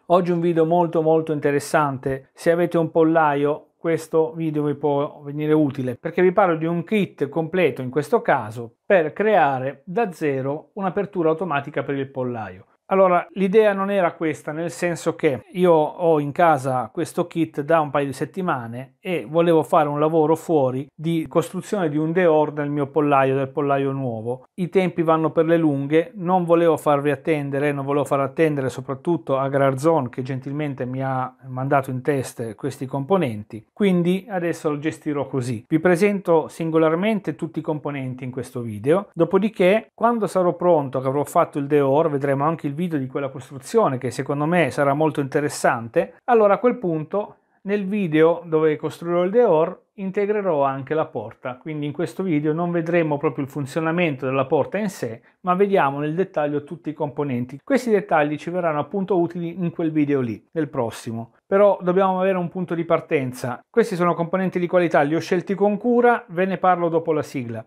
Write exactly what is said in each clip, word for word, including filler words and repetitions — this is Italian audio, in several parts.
Oggi un video molto molto interessante. Se avete un pollaio, questo video vi può venire utile perché vi parlo di un kit completo, in questo caso, per creare da zero un'apertura automatica per il pollaio. Allora, l'idea non era questa, nel senso che io ho in casa questo kit da un paio di settimane e volevo fare un lavoro fuori di costruzione di un dehors nel mio pollaio, del pollaio nuovo. I tempi vanno per le lunghe, non volevo farvi attendere, non volevo far attendere soprattutto a Garzon, che gentilmente mi ha mandato in test questi componenti, quindi adesso lo gestirò così. Vi presento singolarmente tutti i componenti in questo video, dopodiché quando sarò pronto, che avrò fatto il dehors, vedremo anche il video di quella costruzione che secondo me sarà molto interessante. Allora a quel punto nel video dove costruirò il dehors integrerò anche la porta, quindi in questo video non vedremo proprio il funzionamento della porta in sé, ma vediamo nel dettaglio tutti i componenti. Questi dettagli ci verranno appunto utili in quel video lì, nel prossimo. Però dobbiamo avere un punto di partenza. Questi sono componenti di qualità, li ho scelti con cura, ve ne parlo dopo la sigla.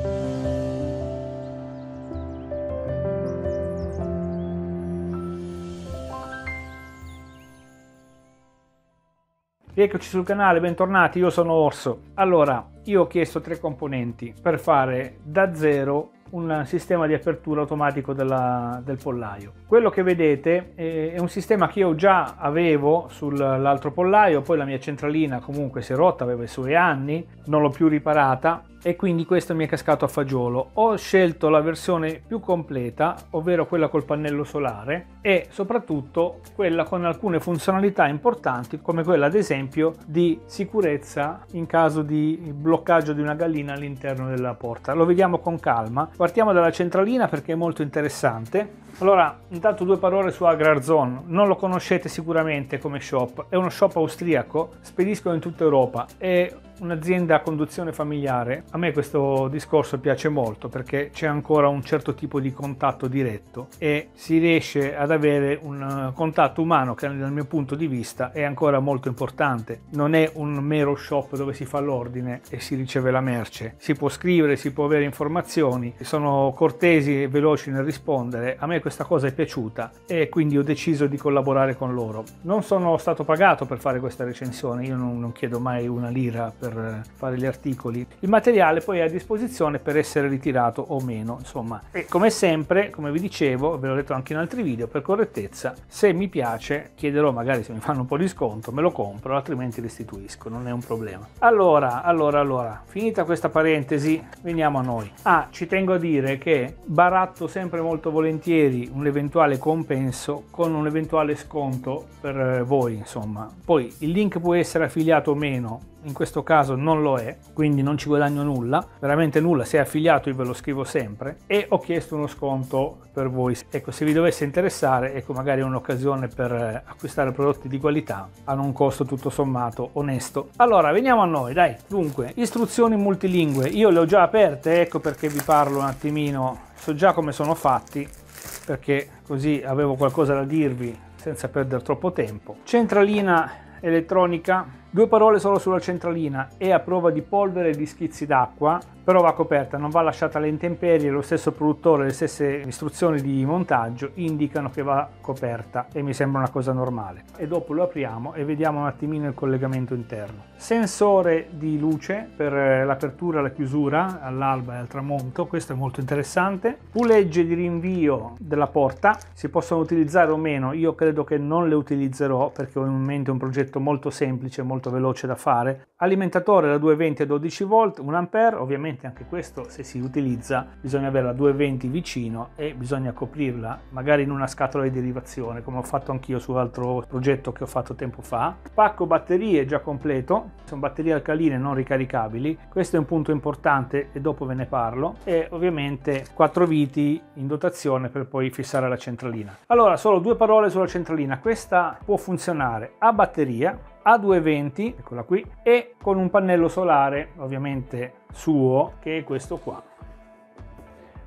Eccoci sul canale, bentornati, io sono Orso. Allora, io ho chiesto tre componenti per fare da zero un sistema di apertura automatico della, del pollaio. Quello che vedete è un sistema che io già avevo sull'altro pollaio, poi la mia centralina comunque si è rotta, aveva i suoi anni, non l'ho più riparata e quindi questo mi è cascato a fagiolo. Ho scelto la versione più completa, ovvero quella col pannello solare e soprattutto quella con alcune funzionalità importanti, come quella ad esempio di sicurezza in caso di bloccaggio di una gallina all'interno della porta. Lo vediamo con calma. Partiamo dalla centralina perché è molto interessante. Allora, intanto due parole su Garzon. Non lo conoscete sicuramente come shop, è uno shop austriaco, spediscono in tutta Europa, è un'azienda a conduzione familiare. A me questo discorso piace molto perché c'è ancora un certo tipo di contatto diretto e si riesce ad avere un contatto umano che dal mio punto di vista è ancora molto importante. Non è un mero shop dove si fa l'ordine e si riceve la merce. Si può scrivere, si può avere informazioni, sono cortesi e veloci nel rispondere. A me questa cosa è piaciuta e quindi ho deciso di collaborare con loro. Non sono stato pagato per fare questa recensione, io non, non chiedo mai una lira per fare gli articoli. Il materiale poi è a disposizione per essere ritirato o meno, insomma. E come sempre, come vi dicevo, ve l'ho detto anche in altri video, per correttezza, se mi piace chiederò, magari se mi fanno un po' di sconto me lo compro, altrimenti restituisco, non è un problema. Allora, allora, allora, finita questa parentesi, veniamo a noi. Ah, ci tengo a dire che baratto sempre molto volentieri un eventuale compenso con un eventuale sconto per voi, insomma. Poi il link può essere affiliato o meno, in questo caso non lo è, quindi non ci guadagno nulla, veramente nulla. Se è affiliato io ve lo scrivo sempre e ho chiesto uno sconto per voi. Ecco, se vi dovesse interessare, ecco, magari è un'occasione per acquistare prodotti di qualità a un costo tutto sommato onesto. Allora, veniamo a noi, dai. Dunque, istruzioni multilingue, io le ho già aperte, ecco perché vi parlo un attimino, so già come sono fatti, perché così avevo qualcosa da dirvi senza perdere troppo tempo. Centralina elettronica, due parole solo sulla centralina, è a prova di polvere e di schizzi d'acqua, però va coperta, non va lasciata alle intemperie. Lo stesso produttore, le stesse istruzioni di montaggio indicano che va coperta e mi sembra una cosa normale. E dopo lo apriamo e vediamo un attimino il collegamento interno. Sensore di luce per l'apertura e la chiusura all'alba e al tramonto, questo è molto interessante. Pulegge di rinvio della porta, si possono utilizzare o meno, io credo che non le utilizzerò perché ho in mente un progetto molto semplice, molto veloce da fare. Alimentatore da duecentoventi a dodici volt, un ampere, ovviamente anche questo se si utilizza bisogna avere la duecentoventi vicino e bisogna coprirla magari in una scatola di derivazione, come ho fatto anch'io su altro progetto che ho fatto tempo fa. Pacco batterie già completo, sono batterie alcaline non ricaricabili, questo è un punto importante e dopo ve ne parlo, e ovviamente quattro viti in dotazione per poi fissare la centralina. Allora, solo due parole sulla centralina. Questa può funzionare a batteria, a duecentoventi, eccola qui, e con un pannello solare ovviamente suo, che è questo qua.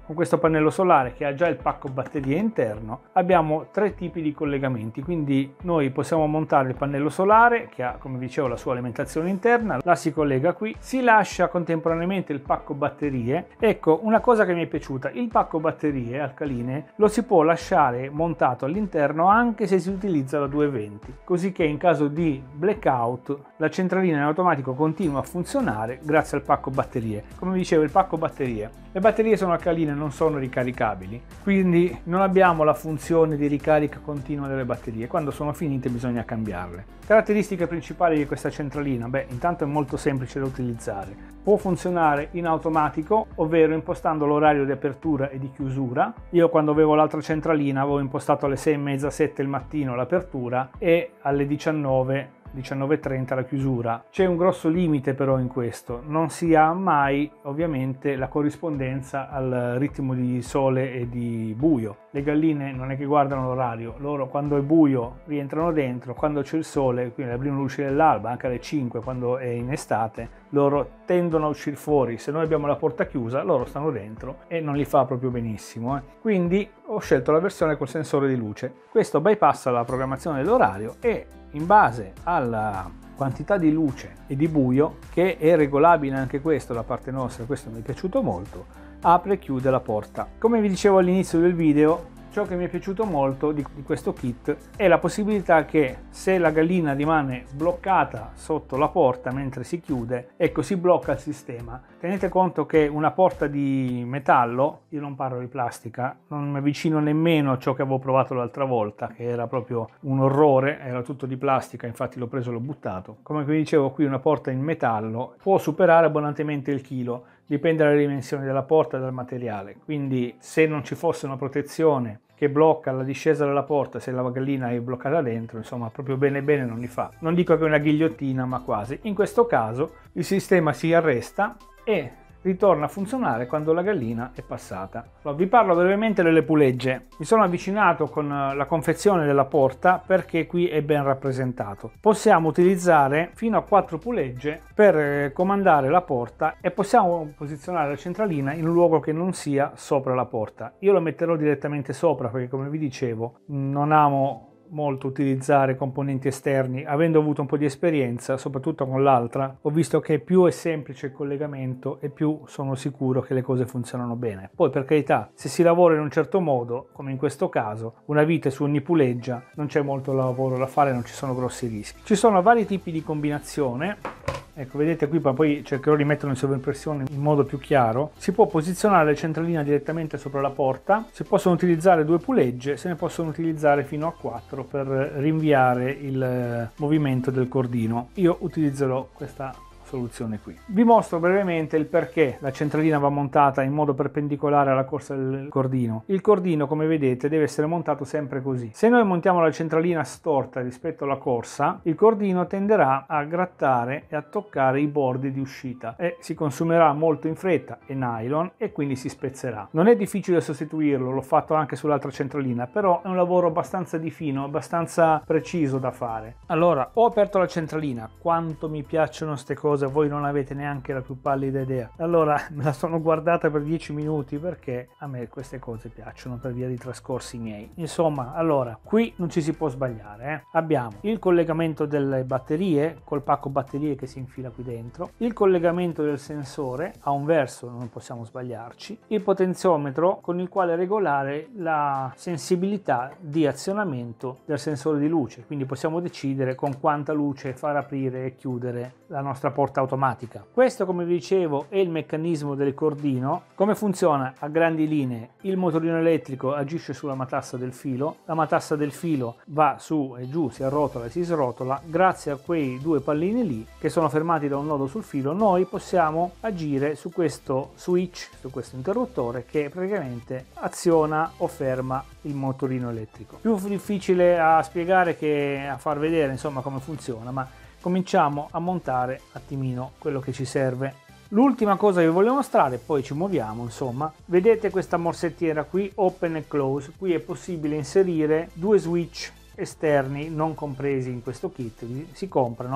con questo pannello solare che ha già il pacco batterie interno, abbiamo tre tipi di collegamenti, quindi noi possiamo montare il pannello solare che ha, come dicevo, la sua alimentazione interna, la si collega qui, si lascia contemporaneamente il pacco batterie. Ecco, una cosa che mi è piaciuta, il pacco batterie alcaline lo si può lasciare montato all'interno anche se si utilizza la duecentoventi, così che in caso di blackout la centralina in automatico continua a funzionare grazie al pacco batterie. Come dicevo, il pacco batterie, le batterie sono alcaline, non sono ricaricabili, quindi non abbiamo la funzione di ricarica continua delle batterie, quando sono finite bisogna cambiarle. Caratteristiche principali di questa centralina, beh, intanto è molto semplice da utilizzare, può funzionare in automatico, ovvero impostando l'orario di apertura e di chiusura. Io quando avevo l'altra centralina avevo impostato alle sei e mezza, sette il mattino l'apertura e alle diciannove diciannove e trenta la chiusura. C'è un grosso limite però in questo, non si ha mai ovviamente la corrispondenza al ritmo di sole e di buio. Le galline non è che guardano l'orario, loro quando è buio rientrano dentro, quando c'è il sole, quindi le prime luci dell'alba, anche alle cinque quando è in estate, loro tendono a uscire fuori. Se noi abbiamo la porta chiusa loro stanno dentro e non li fa proprio benissimo, eh. Quindi ho scelto la versione col sensore di luce. Questo bypassa la programmazione dell'orario e in base alla quantità di luce e di buio, che è regolabile anche questo da parte nostra, questo mi è piaciuto molto, apre e chiude la porta. Come vi dicevo all'inizio del video, ciò che mi è piaciuto molto di, di questo kit è la possibilità che se la gallina rimane bloccata sotto la porta mentre si chiude, ecco, si blocca il sistema. Tenete conto che una porta di metallo, io non parlo di plastica, non mi avvicino nemmeno a ciò che avevo provato l'altra volta, che era proprio un orrore, era tutto di plastica, infatti l'ho preso e l'ho buttato. Come vi dicevo, qui una porta in metallo può superare abbondantemente il chilo, dipende dalle dimensioni della porta e dal materiale, quindi se non ci fosse una protezione che blocca la discesa della porta, se la gallina è bloccata dentro, insomma proprio bene bene non li fa. Non dico che è una ghigliottina, ma quasi. In questo caso il sistema si arresta e ritorna a funzionare quando la gallina è passata. Allora, vi parlo brevemente delle pulegge. Mi sono avvicinato con la confezione della porta perché qui è ben rappresentato. Possiamo utilizzare fino a quattro pulegge per comandare la porta e possiamo posizionare la centralina in un luogo che non sia sopra la porta. Io lo metterò direttamente sopra perché, come vi dicevo, non amo molto utilizzare componenti esterni. Avendo avuto un po' di esperienza, soprattutto con l'altra, ho visto che più è semplice il collegamento e più sono sicuro che le cose funzionano bene. Poi, per carità, se si lavora in un certo modo, come in questo caso, una vite su ogni puleggia, non c'è molto lavoro da fare, non ci sono grossi rischi. Ci sono vari tipi di combinazione. Ecco, vedete qui, ma poi cercherò di metterlo in sovraimpressione in modo più chiaro. Si può posizionare la centralina direttamente sopra la porta, si possono utilizzare due pulegge, se ne possono utilizzare fino a quattro per rinviare il movimento del cordino. Io utilizzerò questa soluzione qui. Vi mostro brevemente il perché la centralina va montata in modo perpendicolare alla corsa del cordino. Il cordino, come vedete, deve essere montato sempre così. Se noi montiamo la centralina storta rispetto alla corsa, il cordino tenderà a grattare e a toccare i bordi di uscita e si consumerà molto in fretta, è nylon e quindi si spezzerà. Non è difficile sostituirlo, l'ho fatto anche sull'altra centralina, però è un lavoro abbastanza di fino, abbastanza preciso da fare. Allora, ho aperto la centralina, quanto mi piacciono ste cose, voi non avete neanche la più pallida idea. Allora me la sono guardata per dieci minuti perché a me queste cose piacciono per via di trascorsi miei. Insomma, allora qui non ci si può sbagliare, eh. Abbiamo il collegamento delle batterie col pacco batterie che si infila qui dentro, il collegamento del sensore a un verso, non possiamo sbagliarci, il potenziometro con il quale regolare la sensibilità di azionamento del sensore di luce, quindi possiamo decidere con quanta luce far aprire e chiudere la nostra porta automatica. Questo, come vi dicevo, è il meccanismo del cordino. Come funziona? A grandi linee: il motorino elettrico agisce sulla matassa del filo, la matassa del filo va su e giù, si arrotola e si srotola. Grazie a quei due pallini lì che sono fermati da un nodo sul filo, noi possiamo agire su questo switch, su questo interruttore che praticamente aziona o ferma il motorino elettrico. Più difficile a spiegare che a far vedere, insomma, come funziona, ma cominciamo a montare un attimino quello che ci serve. L'ultima cosa che vi voglio mostrare, poi ci muoviamo, insomma, vedete questa morsettiera qui, open e close. Qui è possibile inserire due switch esterni non compresi in questo kit, si comprano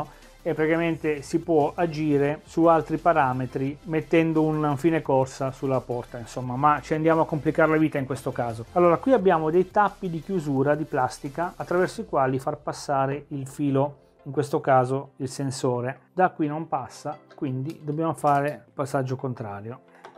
e praticamente si può agire su altri parametri mettendo un fine corsa sulla porta, insomma, ma ci andiamo a complicare la vita in questo caso. Allora, qui abbiamo dei tappi di chiusura di plastica attraverso i quali far passare il filo, in questo caso il sensore. Da qui non passa, quindi dobbiamo fare il passaggio contrario.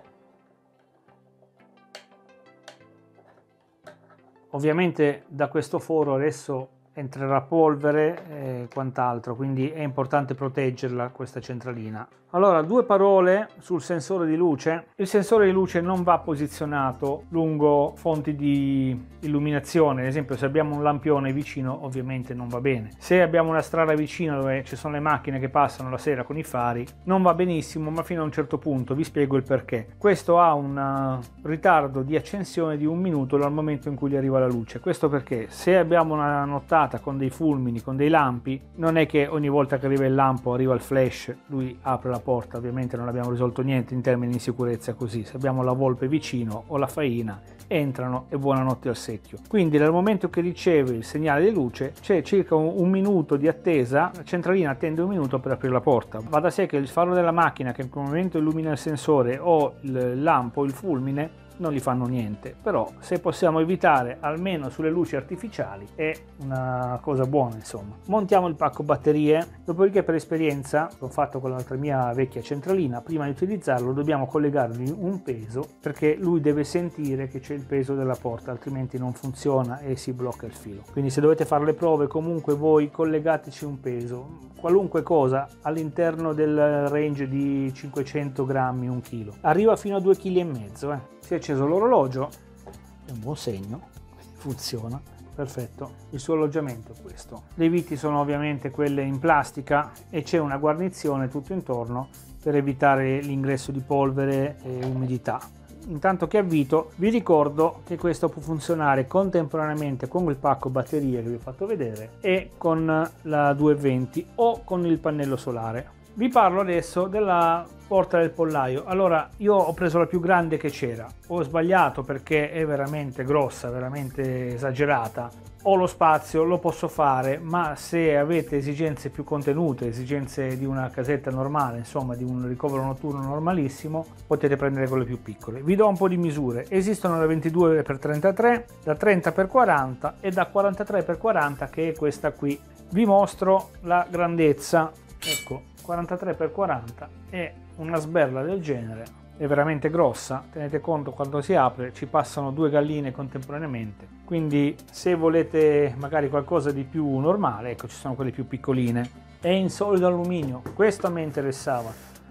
Ovviamente da questo foro adesso entrerà polvere e quant'altro, quindi è importante proteggerla questa centralina. Allora, due parole sul sensore di luce. Il sensore di luce non va posizionato lungo fonti di illuminazione, ad esempio se abbiamo un lampione vicino ovviamente non va bene. Se abbiamo una strada vicina dove ci sono le macchine che passano la sera con i fari non va benissimo, ma fino a un certo punto. Vi spiego il perché. Questo ha un ritardo di accensione di un minuto dal momento in cui gli arriva la luce. Questo perché se abbiamo una nottata con dei fulmini, con dei lampi, non è che ogni volta che arriva il lampo arriva il flash, lui apre la porta. Ovviamente non abbiamo risolto niente in termini di sicurezza così. Se abbiamo la volpe vicino o la faina, entrano e buonanotte al secchio. Quindi dal momento che riceve il segnale di luce c'è circa un, un minuto di attesa, la centralina attende un minuto per aprire la porta. Va da sé che il faro della macchina che in quel momento illumina il sensore o il lampo o il fulmine non gli fanno niente, però se possiamo evitare almeno sulle luci artificiali è una cosa buona, insomma. Montiamo il pacco batterie, dopodiché per esperienza l'ho fatto con l'altra mia vecchia centralina, prima di utilizzarlo dobbiamo collegargli un peso perché lui deve sentire che c'è il peso della porta, altrimenti non funziona e si blocca il filo. Quindi se dovete fare le prove comunque voi collegateci un peso, qualunque cosa all'interno del range di cinquecento grammi, un chilo, arriva fino a due virgola cinque kg. Eh. Si è acceso l'orologio, è un buon segno, funziona, perfetto. Il suo alloggiamento è questo. Le viti sono ovviamente quelle in plastica e c'è una guarnizione tutto intorno per evitare l'ingresso di polvere e umidità. Intanto che avvito vi ricordo che questo può funzionare contemporaneamente con il pacco batterie che vi ho fatto vedere e con la duecentoventi o con il pannello solare. Vi parlo adesso della porta del pollaio. Allora, io ho preso la più grande che c'era, ho sbagliato perché è veramente grossa, veramente esagerata. Ho lo spazio, lo posso fare, ma se avete esigenze più contenute, esigenze di una casetta normale, insomma di un ricovero notturno normalissimo, potete prendere quelle più piccole. Vi do un po' di misure. Esistono da ventidue per trentatré, da trenta per quaranta e da quarantatré per quaranta, che è questa qui. Vi mostro la grandezza. Ecco, quarantatré per quaranta è una sberla del genere, è veramente grossa. Tenete conto, quando si apre ci passano due galline contemporaneamente, quindi se volete magari qualcosa di più normale, ecco, ci sono quelle più piccoline. È in solido alluminio, questa mi interessava,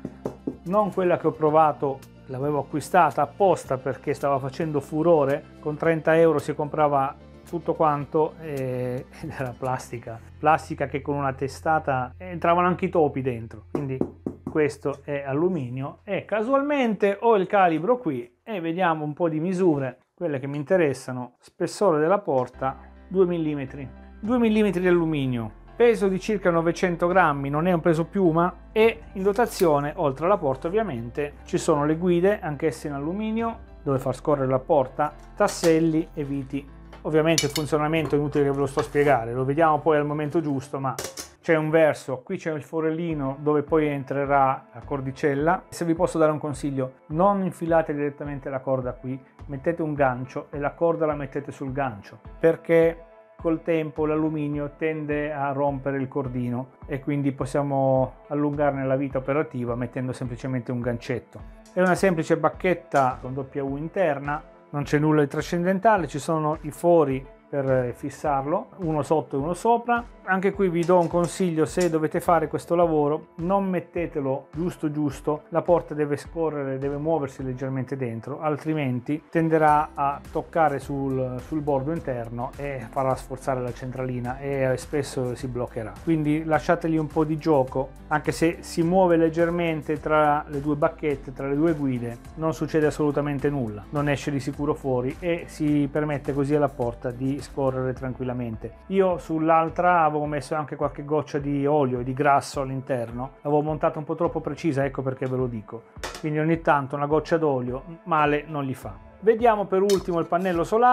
non quella che ho provato. L'avevo acquistata apposta perché stava facendo furore, con trenta euro si comprava tutto quanto ed era plastica plastica che con una testata entravano anche i topi dentro. Quindi questo è alluminio e casualmente ho il calibro qui e vediamo un po' di misure, quelle che mi interessano. Spessore della porta due millimetri, due millimetri di alluminio, peso di circa novecento grammi, non è un peso piuma, e in dotazione, oltre alla porta ovviamente, ci sono le guide, anch'esse in alluminio, dove far scorrere la porta, tasselli e viti. Ovviamente il funzionamento è inutile che ve lo sto a spiegare, lo vediamo poi al momento giusto, ma c'è un verso, qui c'è il forellino dove poi entrerà la cordicella. Se vi posso dare un consiglio, non infilate direttamente la corda qui, mettete un gancio e la corda la mettete sul gancio, perché col tempo l'alluminio tende a rompere il cordino e quindi possiamo allungarne la vita operativa mettendo semplicemente un gancetto. È una semplice bacchetta con W interna. Non c'è nulla di trascendentale, ci sono i fori per fissarlo, uno sotto e uno sopra. Anche qui vi do un consiglio: se dovete fare questo lavoro non mettetelo giusto giusto, la porta deve scorrere, deve muoversi leggermente dentro, altrimenti tenderà a toccare sul, sul bordo interno e farà sforzare la centralina e spesso si bloccherà. Quindi lasciategli un po' di gioco, anche se si muove leggermente tra le due bacchette, tra le due guide, non succede assolutamente nulla, non esce di sicuro fuori e si permette così alla porta di scorrere tranquillamente. Io sull'altra avevo messo anche qualche goccia di olio e di grasso all'interno, l'avevo montata un po' troppo precisa, ecco perché ve lo dico, quindi ogni tanto una goccia d'olio male non gli fa. Vediamo per ultimo il pannello solare.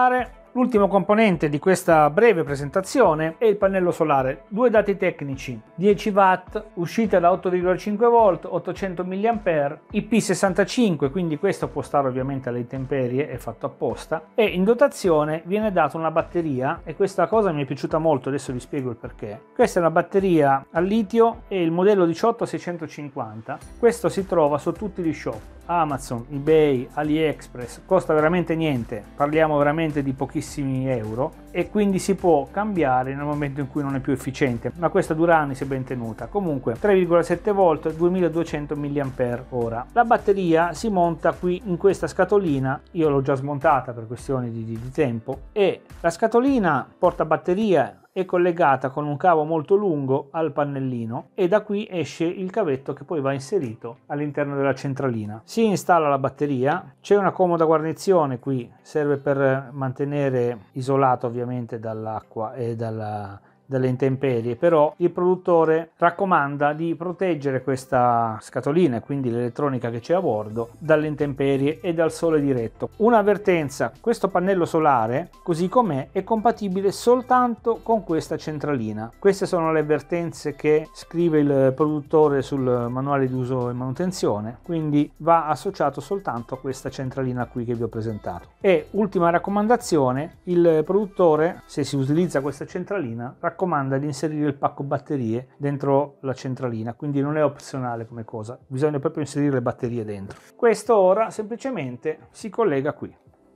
L'ultimo componente di questa breve presentazione è il pannello solare. Due dati tecnici: dieci watt, uscita da otto virgola cinque volt, ottocento milliampere, I P sessantacinque, quindi questo può stare ovviamente alle intemperie, è fatto apposta, e in dotazione viene data una batteria, e questa cosa mi è piaciuta molto, adesso vi spiego il perché. Questa è una batteria al litio e il modello diciotto seicentocinquanta. Questo si trova su tutti gli shop, Amazon, eBay, AliExpress, costa veramente niente, parliamo veramente di pochissimi euro, e quindi si può cambiare nel momento in cui non è più efficiente, ma questa dura anni se ben tenuta. Comunque tre virgola sette volt, duemiladuecento milliampere ora. La batteria si monta qui in questa scatolina, io l'ho già smontata per questioni di, di, di tempo, e la scatolina porta batteria, è collegata con un cavo molto lungo al pannellino, e da qui esce il cavetto che poi va inserito all'interno della centralina. Si installa la batteria, c'è una comoda guarnizione qui, serve per mantenere isolato ovviamente dall'acqua e dalla dalle intemperie, però il produttore raccomanda di proteggere questa scatolina, quindi l'elettronica che c'è a bordo, dalle intemperie e dal sole diretto. Un'avvertenza: questo pannello solare così com'è è compatibile soltanto con questa centralina. Queste sono le avvertenze che scrive il produttore sul manuale di uso e manutenzione, quindi va associato soltanto a questa centralina qui che vi ho presentato. E ultima raccomandazione: il produttore, se si utilizza questa centralina, raccomanda di inserire il pacco batterie dentro la centralina, quindi non è opzionale come cosa, bisogna proprio inserire le batterie dentro. Questo ora semplicemente si collega qui.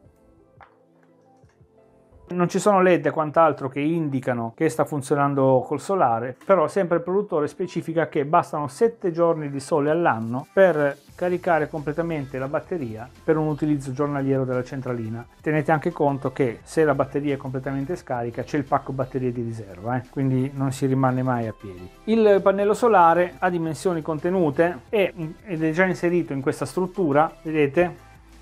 Non ci sono led e quant'altro che indicano che sta funzionando col solare, però sempre il produttore specifica che bastano sette giorni di sole all'anno per caricare completamente la batteria per un utilizzo giornaliero della centralina. Tenete anche conto che se la batteria è completamente scarica c'è il pacco batterie di riserva, eh? quindi non si rimane mai a piedi. Il pannello solare ha dimensioni contenute e, ed è già inserito in questa struttura, vedete?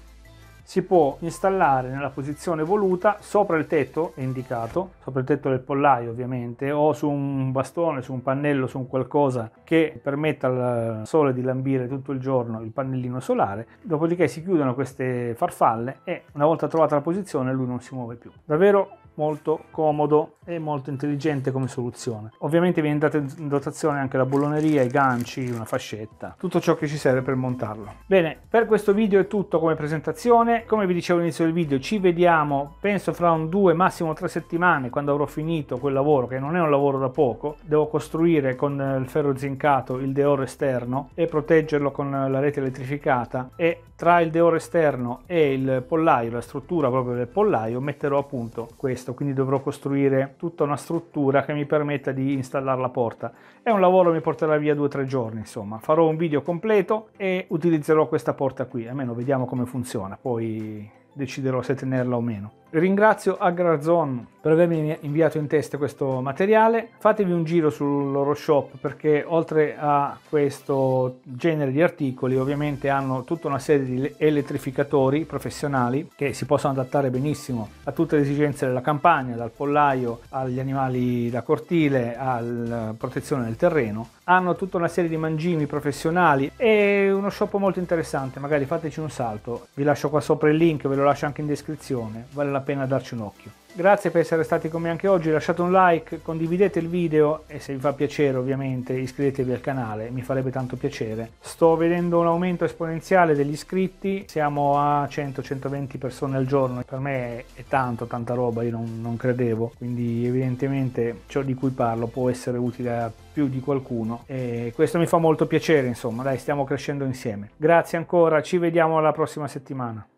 Si può installare nella posizione voluta, sopra il tetto è indicato, sopra il tetto del pollaio ovviamente, o su un bastone, su un pannello, su un qualcosa che permetta al sole di lambire tutto il giorno il pannellino solare. Dopodiché si chiudono queste farfalle e una volta trovata la posizione lui non si muove più. Davvero molto comodo e molto intelligente come soluzione. Ovviamente viene data in dotazione anche la bulloneria, i ganci, una fascetta, tutto ciò che ci serve per montarlo. Bene, per questo video è tutto come presentazione. Come vi dicevo all'inizio del video, ci vediamo penso fra un due, massimo tre settimane, quando avrò finito quel lavoro, che non è un lavoro da poco. Devo costruire con il ferro zincato il deor esterno e proteggerlo con la rete elettrificata, e tra il deor esterno e il pollaio, la struttura proprio del pollaio, metterò a punto questo, quindi dovrò costruire tutta una struttura che mi permetta di installare la porta. È un lavoro che mi porterà via due o tre giorni, insomma. Farò un video completo e utilizzerò questa porta qui, almeno vediamo come funziona, poi deciderò se tenerla o meno. Ringrazio Agrarzone per avermi inviato in test questo materiale. Fatevi un giro sul loro shop, perché oltre a questo genere di articoli ovviamente hanno tutta una serie di elettrificatori professionali che si possono adattare benissimo a tutte le esigenze della campagna, dal pollaio agli animali da cortile alla protezione del terreno. Hanno tutta una serie di mangimi professionali e uno shop molto interessante, magari fateci un salto. Vi lascio qua sopra il link, ve lo lascio anche in descrizione, vale la pena darci un occhio. Grazie per essere stati con me anche oggi, lasciate un like, condividete il video e se vi fa piacere ovviamente iscrivetevi al canale, mi farebbe tanto piacere. Sto vedendo un aumento esponenziale degli iscritti, siamo a cento centoventi persone al giorno, per me è tanto, tanta roba, io non, non credevo, quindi evidentemente ciò di cui parlo può essere utile a più di qualcuno e questo mi fa molto piacere, insomma, dai, stiamo crescendo insieme. Grazie ancora, ci vediamo alla prossima settimana.